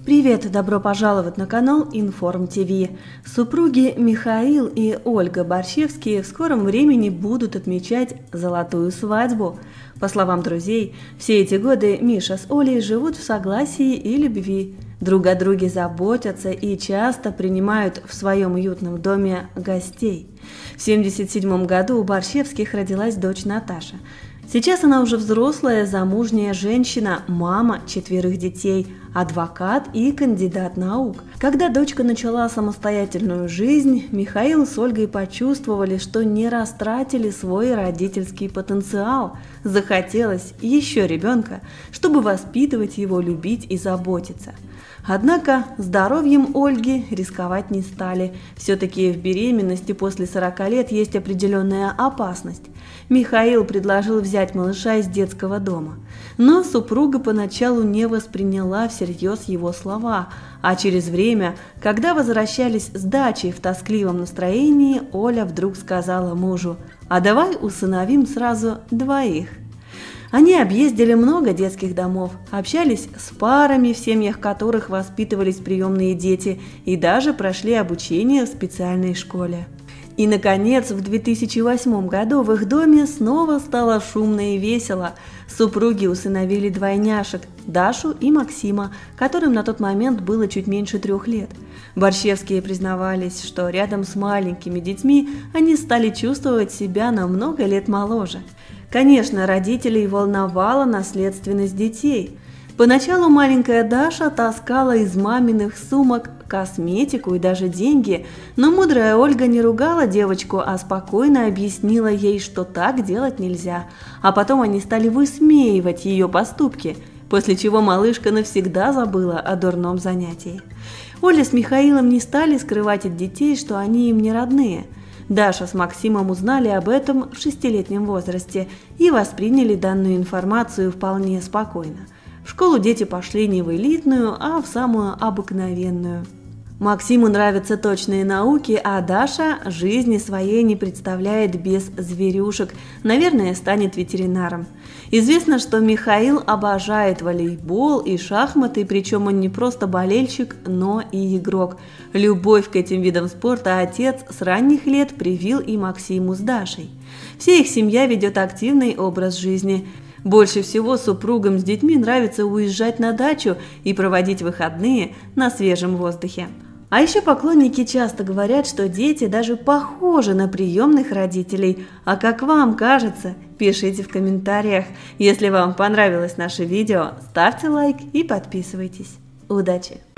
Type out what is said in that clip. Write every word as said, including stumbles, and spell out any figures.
Привет и добро пожаловать на канал Информ ТВ. Супруги Михаил и Ольга Борщевские в скором времени будут отмечать золотую свадьбу. По словам друзей, все эти годы Миша с Олей живут в согласии и любви. Друг о друге заботятся и часто принимают в своем уютном доме гостей. В семьдесят седьмом году у Борщевских родилась дочь Наташа. Сейчас она уже взрослая, замужняя женщина, мама четверых детей, адвокат и кандидат наук. Когда дочка начала самостоятельную жизнь, Михаил с Ольгой почувствовали, что не растратили свой родительский потенциал. Захотелось еще ребенка, чтобы воспитывать его, любить и заботиться. Однако здоровьем Ольги рисковать не стали. Все-таки в беременности после сорока лет есть определенная опасность. Михаил предложил взять малыша из детского дома. Но супруга поначалу не восприняла всерьез его слова, а через время, когда возвращались с дачи в тоскливом настроении, Оля вдруг сказала мужу: «А давай усыновим сразу двоих». Они объездили много детских домов, общались с парами, в семьях которых воспитывались приемные дети, и даже прошли обучение в специальной школе. И, наконец, в две тысячи восьмом году в их доме снова стало шумно и весело. Супруги усыновили двойняшек – Дашу и Максима, которым на тот момент было чуть меньше трех лет. Борщевские признавались, что рядом с маленькими детьми они стали чувствовать себя на много лет моложе. Конечно, родителей волновала наследственность детей. Поначалу маленькая Даша таскала из маминых сумок косметику и даже деньги, но мудрая Ольга не ругала девочку, а спокойно объяснила ей, что так делать нельзя. А потом они стали высмеивать ее поступки, после чего малышка навсегда забыла о дурном занятии. Оля с Михаилом не стали скрывать от детей, что они им не родные. Даша с Максимом узнали об этом в шестилетнем возрасте и восприняли данную информацию вполне спокойно. В школу дети пошли не в элитную, а в самую обыкновенную. Максиму нравятся точные науки, а Даша жизни своей не представляет без зверюшек, наверное, станет ветеринаром. Известно, что Михаил обожает волейбол и шахматы, причем он не просто болельщик, но и игрок. Любовь к этим видам спорта отец с ранних лет привил и Максиму с Дашей. Вся их семья ведет активный образ жизни. Больше всего супругам с детьми нравится уезжать на дачу и проводить выходные на свежем воздухе. А еще поклонники часто говорят, что дети даже похожи на приемных родителей. А как вам кажется? Пишите в комментариях. Если вам понравилось наше видео, ставьте лайк и подписывайтесь. Удачи!